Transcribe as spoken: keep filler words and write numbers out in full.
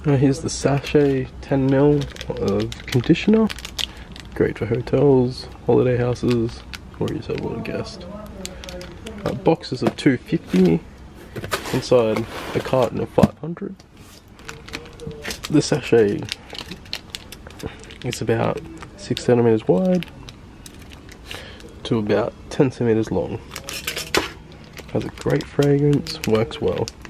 Uh, here's the sachet ten mil of conditioner. Great for hotels, holiday houses, or yourself a guest. Uh, boxes of two fifty, inside a carton of five hundred. The sachet is about six centimeters wide to about ten centimeters long. Has a great fragrance, works well.